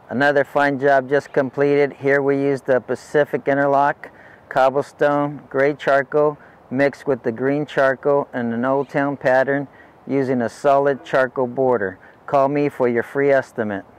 Another fine job just completed. Here we used the Pacific Interlock, cobblestone, gray charcoal mixed with the green charcoal and an Old Town pattern using a solid charcoal border. Call me for your free estimate.